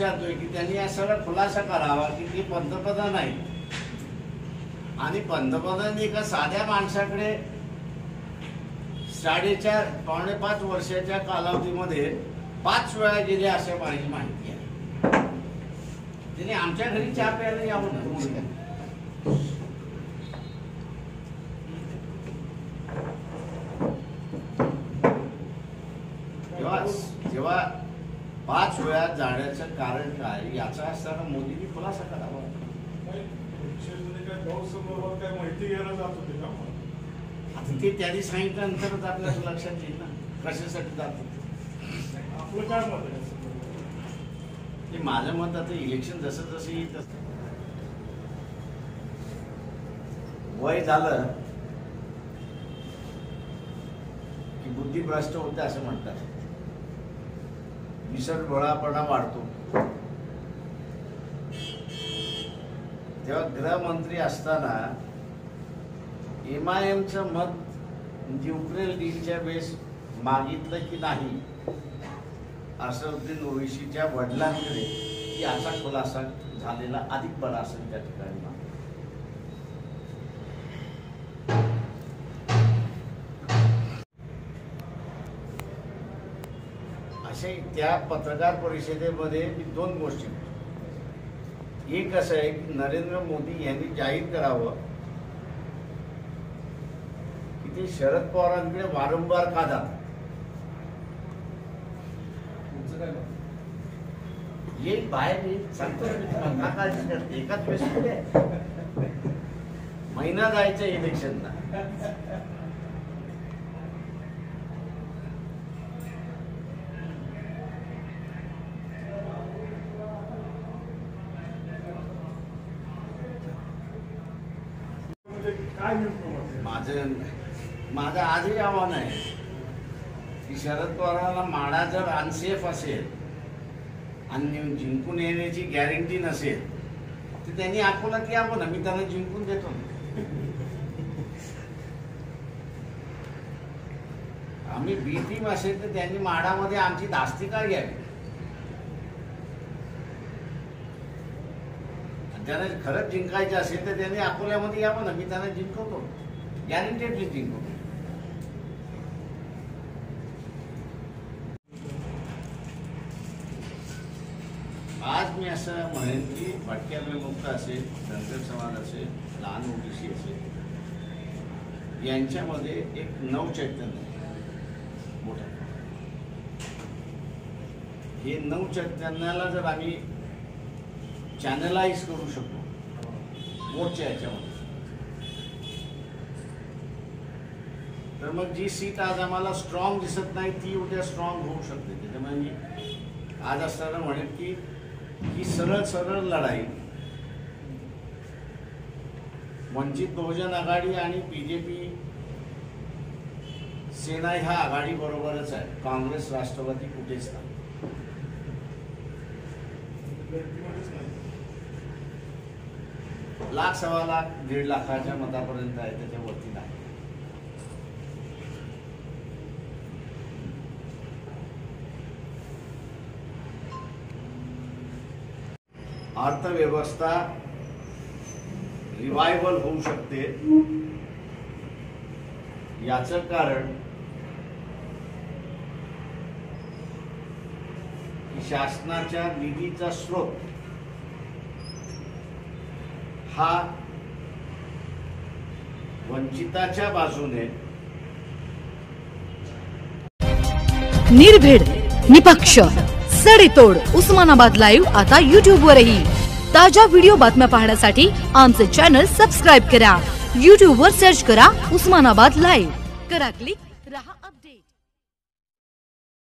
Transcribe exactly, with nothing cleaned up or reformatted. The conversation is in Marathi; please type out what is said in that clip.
विचारतोय की त्यांनी या सगळा खुलासा करावा की ते पंतप्रधान आहेत आणि पंतप्रधानांनी एका साध्या माणसाकडे साडेचार पावणे पाच वर्षाच्या कालावधीमध्ये पाच वेळा गेले असे माझी माहिती आहे. त्याने आमच्या घरी चहा प्यायला यावं ना. जेव्हा जेव्हा पाच वेळा जाण्याचं कारण काय याचा असताना मोदींनी खुलासा करावा. आता ते त्यांनी सांगितल्यानंतरच आपल्याला लक्षात येईल ना कशासाठी जात होते. आपलं काय मत आहे? ते माझं मत आता इलेक्शन जसं जसं येईल तसं वय झालं की बुद्धी भ्रष्ट होते असं म्हणतात. विसरभोळापणा वाढतो. तेव्हा गृहमंत्री असताना एम आय एमचं मत युक्रेन डीलच्या वेळेस मागितलं की नाही असदुद्दीन ओवैसीच्या वडिलांकडे याचा खुलासा झालेला अधिक बरा असेल त्या ठिकाणी. असे त्या पत्रकार परिषदेमध्ये मी दोन गोष्टी, एक असं आहे की नरेंद्र मोदी यांनी जाहीर करावं की ते शरद पवारांकडे वारंवार का जातात. येईल बाहेर येईल सांगतो ना काळजी करते. एकाच वेळेस महिना जायचं इलेक्शनला. माझं माझं आजही आव्हान आहे की शरद पवारांना माडा जर अनसेफ असेल आणि जिंकून येण्याची गॅरंटी नसेल तर त्यांनी अकोल्यात यावं ना. मी त्यांना जिंकून देतो ना. आम्ही बी टीम असेल तर त्यांनी माडामध्ये आमची धास्ती का घ्यावी. त्यांना खरंच जिंकायचं असेल तर त्यांनी अकोल्यामध्ये यावं ना. मी त्यांना जिंकवतो, गॅरंटेडली जिंकवतो. आज मी असं म्हणेन की भटक्या विमुक्त असेल, धनगर समाज असेल, लहान ओबीसी असेल, यांच्यामध्ये एक नवचैतन्य मोठं. हे नवचैतन्याला जर आम्ही चॅनलाइज करू शकतो मोर्चा याच्यामध्ये तर मग जी सीट आज आम्हाला स्ट्रॉंग दिसत नाही ती उद्या स्ट्रॉंग होऊ शकते. त्याच्यामुळे मी आज असताना म्हणेन की ही सरळ सरळ लढाई वंचित बहुजन आघाडी आणि बीजेपी सेना ह्या आघाडी बरोबरच आहे. काँग्रेस राष्ट्रवादी कुठेच नाही. लाख सव्वा लाख दीड लाखाच्या मतापर्यंत आहे, त्याच्यावरती नाही. अर्थव्यवस्था रिवायवल होऊ शकते. याचं कारण शासनाच्या निधीचा स्रोत हा वंचिताच्या बाजूने निर्भीड, निपक्ष, सडेतोड उस्मानाबाद लाईव्ह आता यूट्यूब वरही. ताज्या व्हिडिओ बातम्या पाहण्यासाठी आमचे चॅनल सबस्क्राईब करा. यूट्यूब वर सर्च करा उस्मानाबाद लाईव्ह. करा क्लिक.